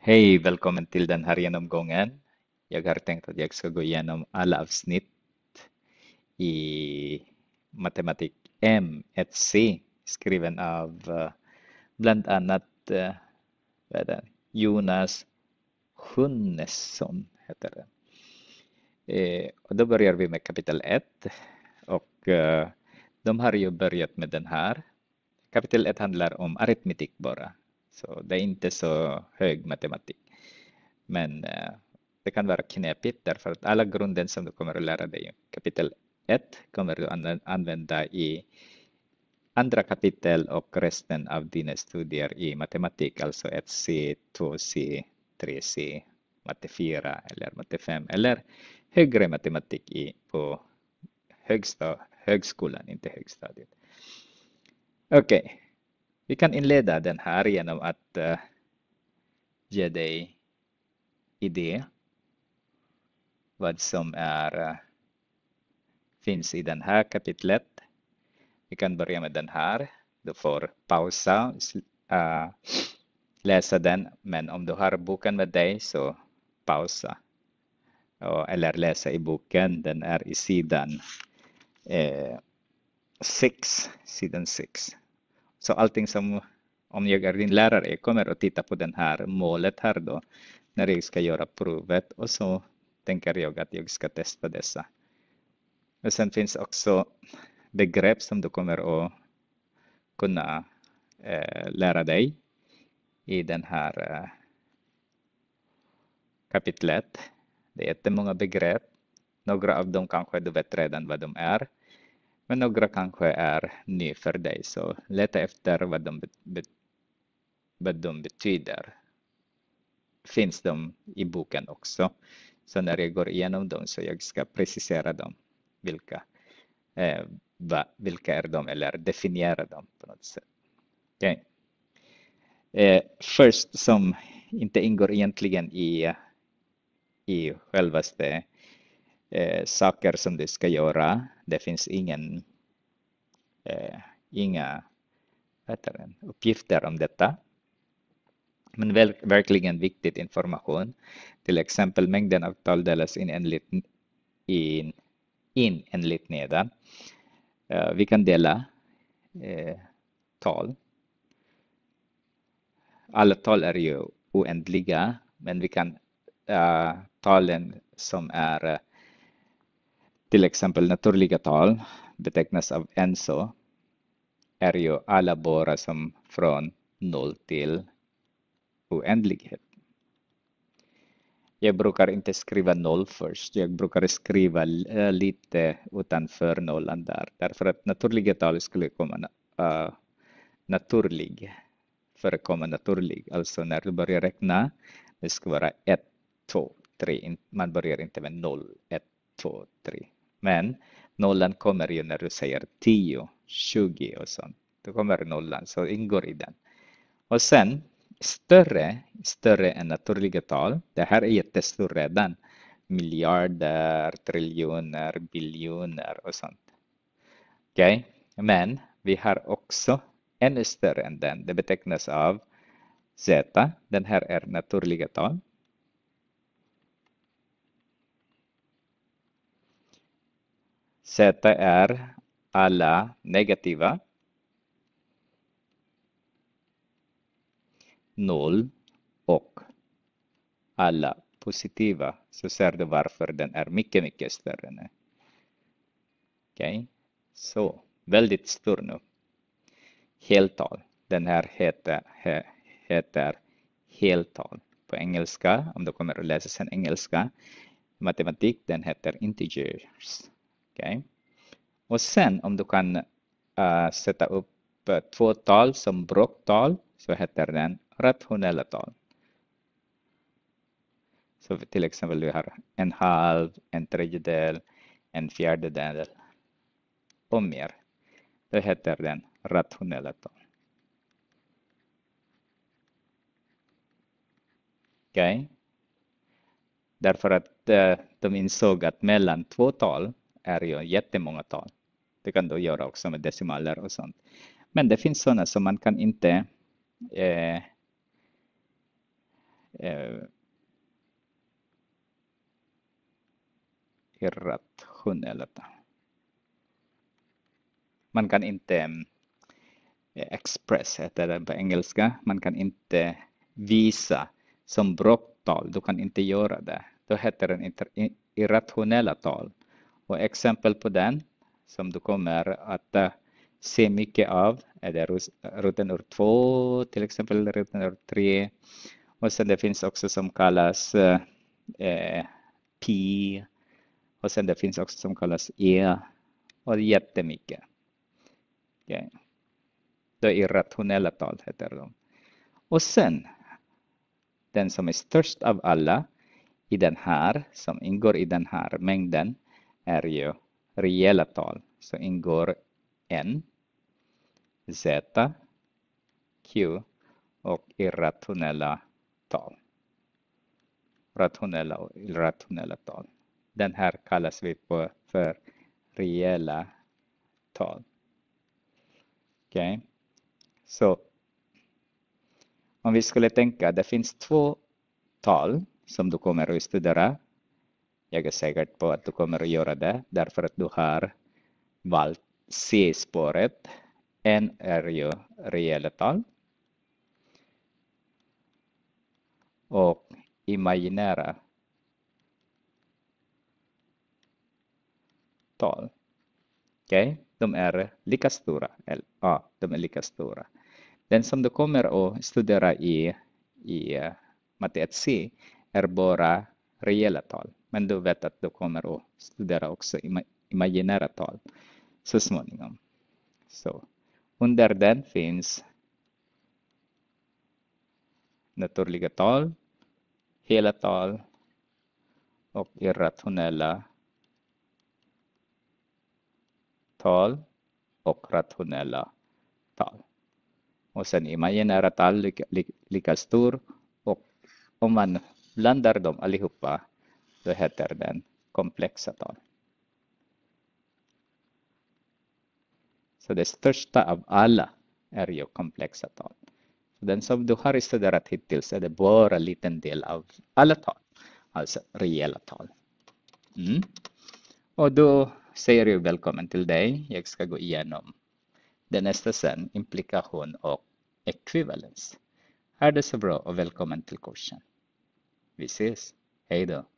Hej, välkommen till den här genomgången. Jag har tänkt att jag ska gå igenom alla avsnitt i matematik M1C skriven av bland annat vad är det? Jonas Sjunnesson heter det. Och då börjar vi med kapitel 1 och de har ju börjat med den här. Kapitel 1 handlar om aritmetik bara, så det är inte så hög matematik. Men det kan vara knepigt därför att alla grunden som du kommer att lära dig i kapitel 1 kommer du använda i andra kapitel och resten av dina studier i matematik, alltså 1C, 2C, 3C, matte 4 eller matte 5 eller högre matematik på högskolan, inte högstadiet. Okej, vi kan inleda den här genom att ge dig idé vad som finns i den här kapitlet. Vi kan börja med den här. Du får pausa, läsa den, men om du har boken med dig så pausa. Eller läsa i boken, den är i sidan 6. Sidan 6. Så allting som, om jag är din lärare, jag kommer att titta på den här målet här då, när jag ska göra provet och så tänker jag att jag ska testa dessa. Och sen finns också begrepp som du kommer att kunna lära dig i den här kapitlet. Det är jättemånga begrepp. Några av dem kanske du vet redan vad de är. Men några kanske är ny för dig. Så leta efter vad de betyder. Finns de i boken också. Så när jag går igenom dem så jag ska precisera dem. Vilka är de eller definiera dem på något sätt. Okay. Först som inte ingår egentligen i självaste saker som du ska göra. Det finns inga uppgifter om detta. Men verkligen viktig information. Till exempel mängden av tal delas in enligt nedan. Vi kan dela tal. Alla tal är ju oändliga, men vi kan talen som är till exempel naturliga tal betecknas av ENSO är ju alla bara som från 0 till oändlighet. Jag brukar inte skriva 0 först. Jag brukar skriva lite utanför nollan där. Därför att naturliga tal skulle komma förekomma naturlig. Alltså när du börjar räkna, det ska vara 1, 2, 3. Man börjar inte med 0, 1, 2, 3. Men nollan kommer ju när du säger 10, 20 och sånt. Då kommer nollan, så ingår i den. Och sen större än naturliga tal. Det här är jättestort redan. Miljarder, triljoner, biljoner och sånt. Okej, men vi har också ännu större än den. Det betecknas av Z. Den här är naturliga tal. Z är alla negativa. 0 och alla positiva. Så ser du varför den är mycket större nu. Okej, så väldigt stor nu. Heltal. Den här heter heltal på engelska. Om du kommer att läsa sen engelska. Matematik, den heter integers. Okay. Och sen om du kan sätta upp två tal som bråktal så heter den rationella tal. Så till exempel du har en halv, en tredjedel, en fjärdedel och mer. Då heter den rationella tal. Okej. Därför att de insåg att mellan två tal är ju jättemånga tal. Det kan du göra också med decimaler och sånt. Men det finns sådana som man kan inte irrationella tal. Man kan inte express heter det på engelska. Man kan inte visa som brotttal. Du kan inte göra det. Då heter den irrationella tal. Och exempel på den som du kommer att se mycket av är det roten ur 2, till exempel roten ur 3. Och sen det finns också som kallas pi. Och sen det finns också som kallas e. Och jättemycket. Okay. Det irrationella tal heter de. Och sen den som är störst av alla i den här, som ingår i den här mängden, är ju reella tal. Så ingår n, z, q och irrationella tal. Rationella och irrationella tal. Den här kallas vi för reella tal. Okej. Så om vi skulle tänka, det finns 2 tal som du kommer att studera. Jag är säker på att du kommer att göra det därför att du har valt C-spåret. En är ju reella tal och imaginära tal. Okej, de är lika stora. Ja, de är lika stora. Den som du kommer att studera i matte 1C är bara reella tal. Men du vet att du kommer att studera också imaginära tal så småningom. Så under den finns naturliga tal, hela tal och irrationella tal och rationella tal. Och sen imaginära tal lika stor, och om man blandar dem allihopa då heter den komplexa tal. Så det största av alla är ju komplexa tal. Så den som du har studerat hittills är det bara en liten del av alla tal, alltså reella tal. Och då säger jag välkommen till dig. Jag ska gå igenom det nästa sen, implikation och ekvivalens. Ha det så bra och välkommen till kursen. Vi ses. Hej då.